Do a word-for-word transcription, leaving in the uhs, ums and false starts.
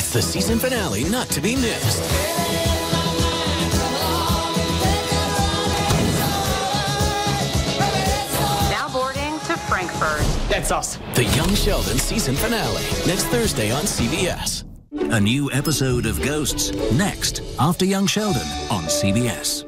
It's the season finale not to be missed. Now boarding to Frankfurt. That's us. The Young Sheldon season finale, next Thursday on C B S. A new episode of Ghosts, next, after Young Sheldon on C B S.